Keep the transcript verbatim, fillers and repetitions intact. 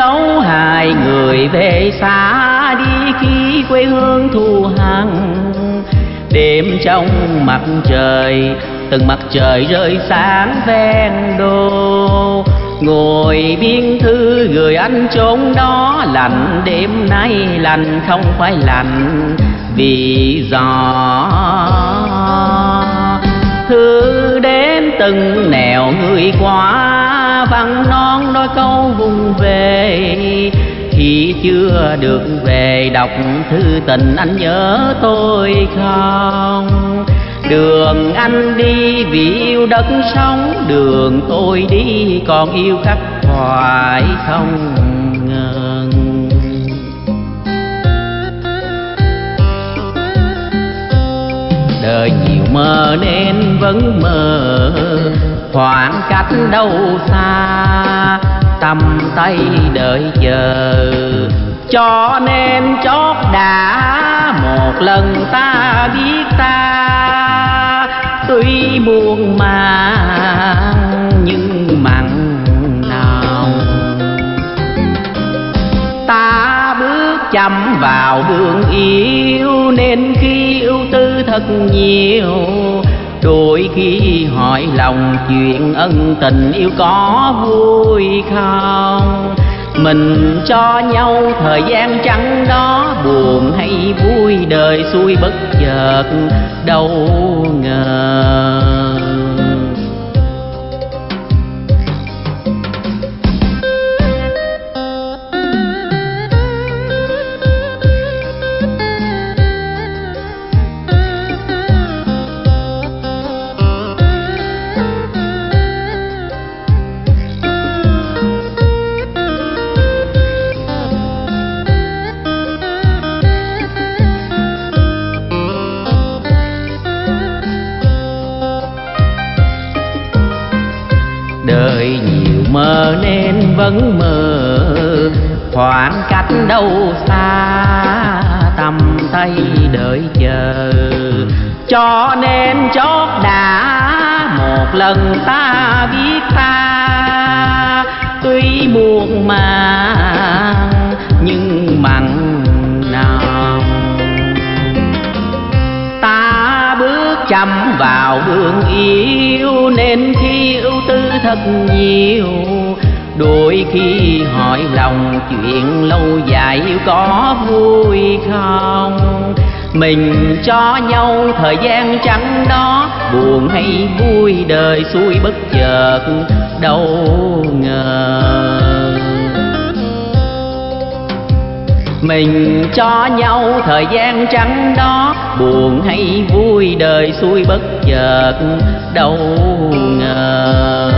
dấu hai người về xa đi khi quê hương thù hằn. Đêm trong mặt trời, từng mặt trời rơi sáng ven đô, ngồi biên thư gửi anh chốn đó. Lạnh đêm nay lạnh không phải lạnh vì gió, thư đến từng nẻo người qua văn non đôi câu vùng về. Khi chưa được về đọc thư tình anh nhớ tôi không? Đường anh đi vì yêu đất sống, đường tôi đi còn yêu khắc khoải không ngừng. Đời nhiều mơ nên vẫn mơ, khoảng cách đâu xa, tầm tay đợi chờ. Cho nên chót đã một lần ta biết ta, tuy buồn mà nhưng mặn nồng. Ta bước chậm vào đường yêu nên khi ưu tư thật nhiều. Đôi khi hỏi lòng chuyện ân tình yêu có vui không? Mình cho nhau thời gian trắng đó, buồn hay vui đời xuôi bất chợt đâu ngờ. Đời nhiều mơ nên vẫn mơ, khoảng cách đâu xa, tầm tay đợi chờ. Cho nên chót đã một lần ta biết ta, tuy buồn mà nhưng mặn nồng. Ta bước chậm vào đường yêu nên khi ưu tư thật nhiều. Đôi khi hỏi lòng chuyện lâu dài yêu có vui không? Mình cho nhau thời gian trắng đó, buồn hay vui đời xuôi bất chợt đâu ngờ. Mình cho nhau thời gian trắng đó, buồn hay vui đời xuôi bất chợt đâu ngờ.